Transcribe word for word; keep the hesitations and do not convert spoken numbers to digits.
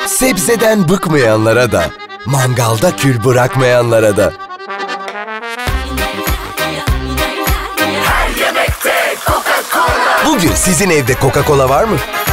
Sebzeden bıkmayanlara da, mangalda kül bırakmayanlara da. Her yemekte Coca-Cola. Bugün sizin evde Coca-Cola var mı?